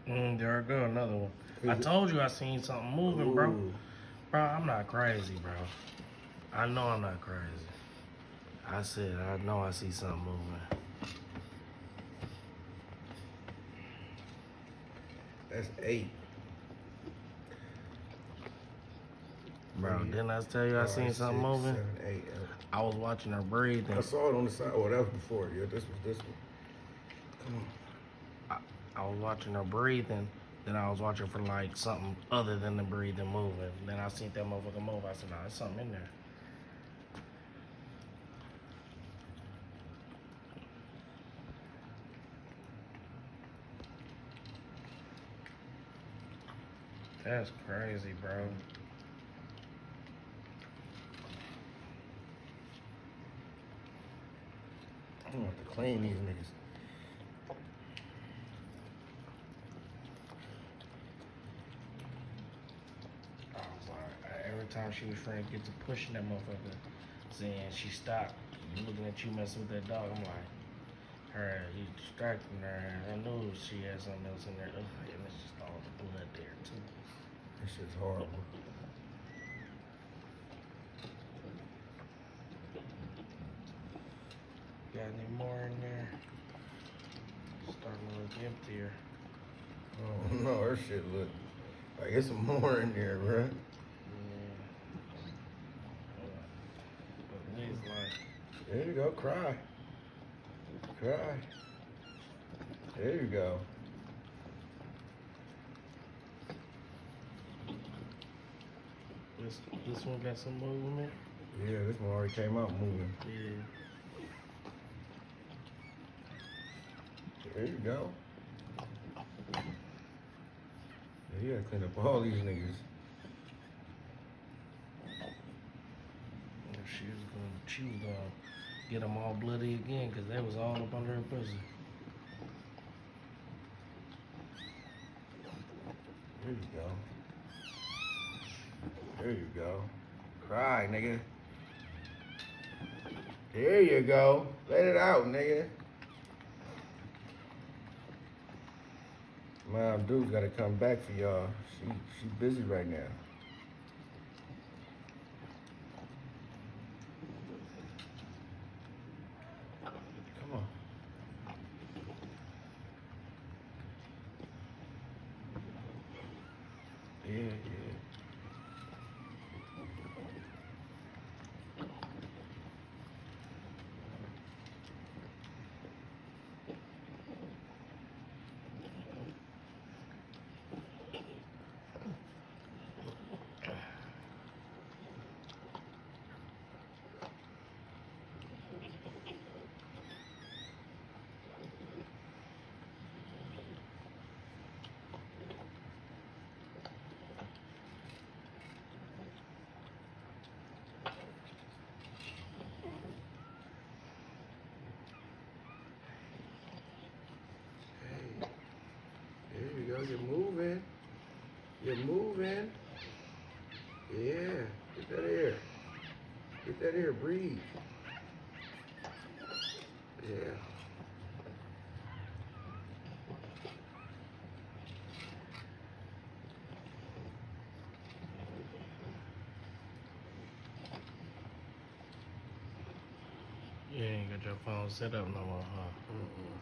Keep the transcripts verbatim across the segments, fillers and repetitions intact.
Mm, there I go, another one. I told you I seen something moving, Ooh. bro. Bro, I'm not crazy, bro. I know I'm not crazy. I said, I know I see something moving. That's eight. Bro, yeah. Didn't I tell you I Five, seen something six, moving? Seven, eight, eight. I was watching her breathing. I saw it on the side. Oh, that was before. Yeah, this was this one. Come on. I, I was watching her breathing. Then I was watching for like something other than the breathing moving. Then I seen that motherfucker move. I said, nah, there's something in there. That's crazy, bro. I'm gonna have to clean these niggas. I was like, every time she was trying to get to pushing that motherfucker, saying she stopped, looking at you messing with that dog. I'm like, her, you distracting her. I knew she had something else in there. And it's just all the blood there, too. This shit's horrible. Got any more in there? Starting to look emptier. Oh no, her shit look like it's some more in there, bro. Yeah. But Lee's like, there you go, cry. Cry. There you go. This this one got some movement. Yeah, this one already came out moving. Yeah. There you go. Yeah, you gotta clean up all these niggas. She was gonna, she was gonna get them all bloody again because they was all up under her pussy. There you go. There you go. Cry, nigga. There you go. Let it out, nigga. Mom, dude's gotta come back for y'all. She she busy right now. Come on. Yeah, yeah. You're moving. You're moving. Yeah. Get that air. Get that air. Breathe. Yeah. You ain't got your phone set up no more, huh? Mm-mm.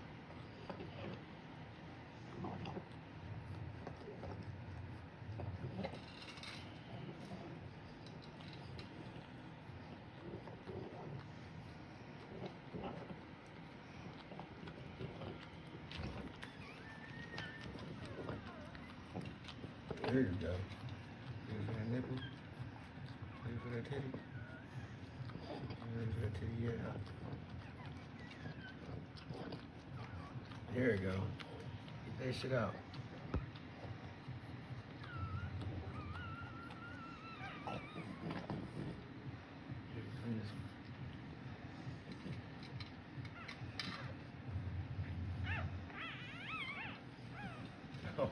There you go. Ready for that nipple? Ready for that titty? Ready for that titty? Yeah. There you go. Get that shit out. Oh.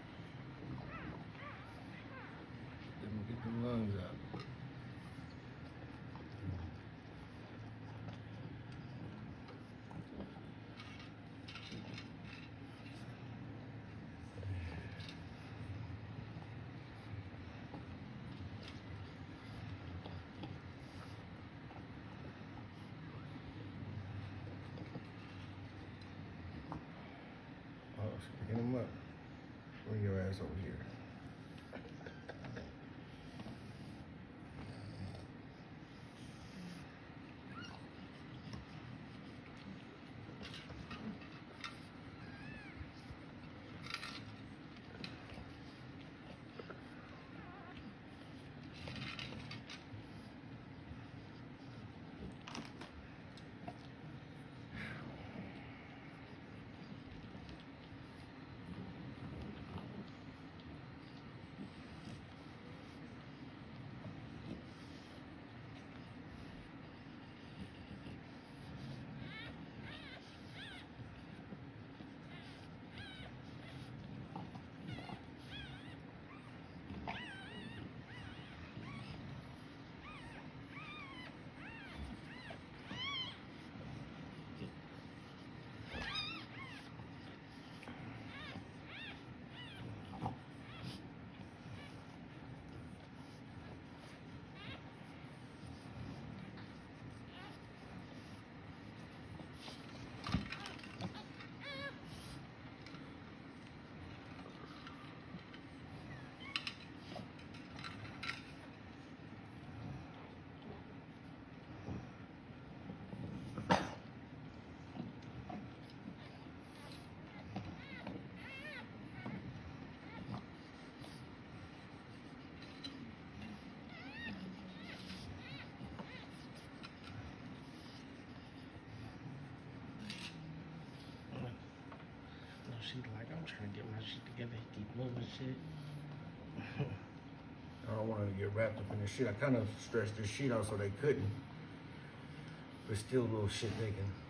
Get them lungs out. Picking them up. Bring your ass over here. She's like, I'm trying to get my shit together. He keep moving shit. I don't want her to get wrapped up in this shit. I kind of stretched this sheet out so they couldn't. But still a little shit they can